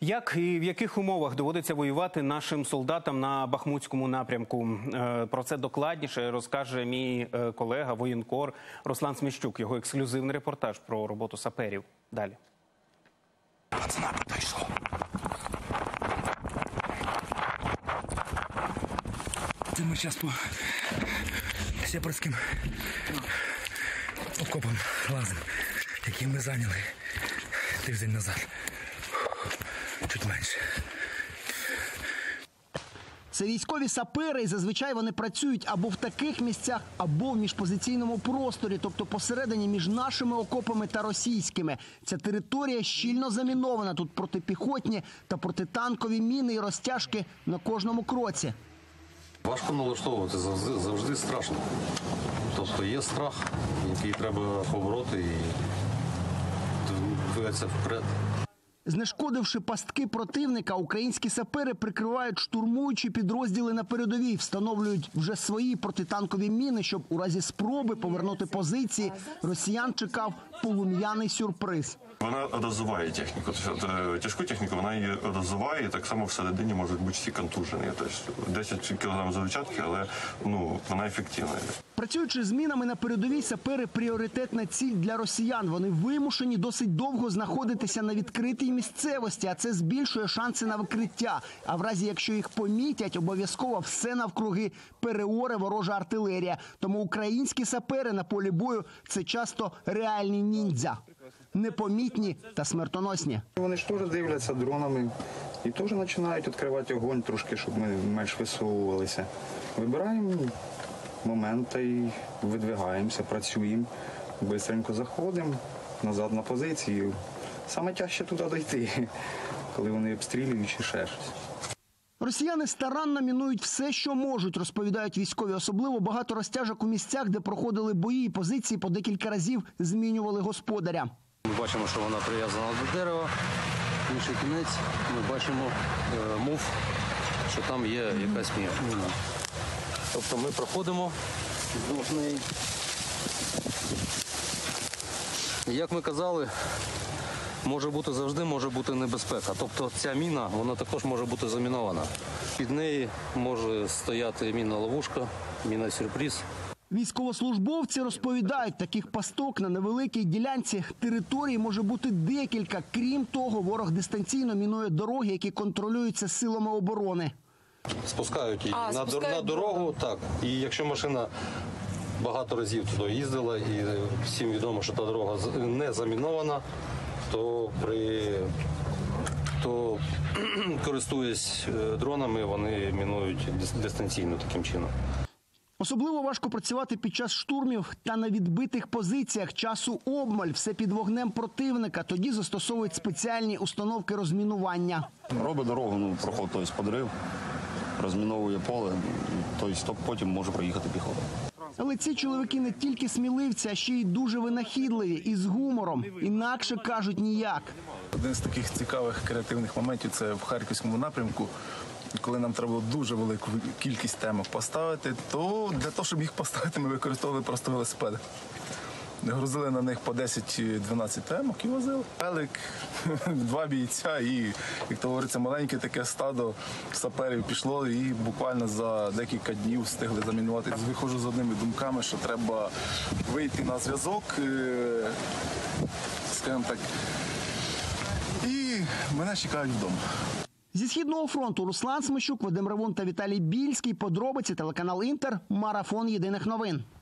Як і в яких умовах доводиться воювати нашим солдатам на Бахмутському напрямку? Про це докладніше розкаже мій колега, воєнкор Руслан Сміщук. Його ексклюзивний репортаж про роботу саперів. Далі. Пацана підійшов. Це ми зараз по сепарським окопам лазимо, які ми зайняли тиждень назад. Чуть менше. Це військові сапери, і зазвичай вони працюють або в таких місцях, або в міжпозиційному просторі, тобто посередині між нашими окопами та російськими. Ця територія щільно замінована, тут протипіхотні та протитанкові міни і розтяжки на кожному кроці. Важко налаштовувати, завжди страшно. Тобто є страх, який треба побороти і двигатися вперед. Знешкодивши пастки противника, українські сапери прикривають штурмуючі підрозділи на передовій, встановлюють вже свої протитанкові міни, щоб у разі спроби повернути позиції росіян чекав полум'яний сюрприз. Вона роззуває техніку. Тяжку техніку вона її роззуває, і так само всередині можуть бути всі контужені. Тобто 10 кг завчатки, але вона ефективна. Працюючи з мінами на передовій, сапери – пріоритетна ціль для росіян. Вони вимушені досить довго знаходитися на відкритій місцевості, а це збільшує шанси на викриття. А в разі, якщо їх помітять, обов'язково все навкруги переоре ворожа артилерія. Тому українські сапери на полі бою – це часто реальні ніндзя. Непомітні та смертоносні. Вони ж теж дивляться дронами і теж починають відкривати огонь трошки, щоб ми менш висовувалися. Вибираємо момент і видвигаємося, працюємо, швидко заходимо назад на позицію. Саме тяжче туди дійти, коли вони обстрілюють чи ще щось. Росіяни старанно мінують все, що можуть, розповідають військові. Особливо багато розтяжок у місцях, де проходили бої і позиції по декілька разів змінювали господаря. Ми бачимо, що вона прив'язана до дерева. Інший кінець ми бачимо мув, що там є якась міна. Тобто ми проходимо вздовж неї. Як ми казали, може бути завжди, може бути небезпека. Тобто ця міна, вона також може бути замінована. Під неї може стояти міна-ловушка, міна-сюрприз. Військовослужбовці розповідають, таких пасток на невеликій ділянці території може бути декілька. Крім того, ворог дистанційно мінує дороги, які контролюються силами оборони. Спускають її на дорогу, так. І якщо машина багато разів туди їздила, і всім відомо, що та дорога не замінована, то користуясь дронами, вони мінують дистанційно таким чином. Особливо важко працювати під час штурмів та на відбитих позиціях. Часу обмаль, все під вогнем противника. Тоді застосовують спеціальні установки розмінування. Робить дорогу, проход, тобто подрив, розміновує поле, тобто потім може проїхати піхота. Але ці чоловіки не тільки сміливці, а ще й дуже винахідливі і з гумором. Інакше кажуть ніяк. Один з таких цікавих креативних моментів – це в Харківському напрямку. Коли нам треба було дуже велику кількість темок поставити, то для того, щоб їх поставити, ми використовували просто велосипеди. Грузили на них по 10-12 темок і возили. Велик, 2 бійця і, як то говориться, маленьке таке стадо саперів пішло і буквально за декілька днів встигли замінувати. Виходжу з одними думками, що треба вийти на зв'язок, скажімо так, і мене чекають вдома. Зі Східного фронту Руслан Сміщук, Вадим Ревун та Віталій Більський. Подробиці, телеканал «Інтер», марафон єдиних новин.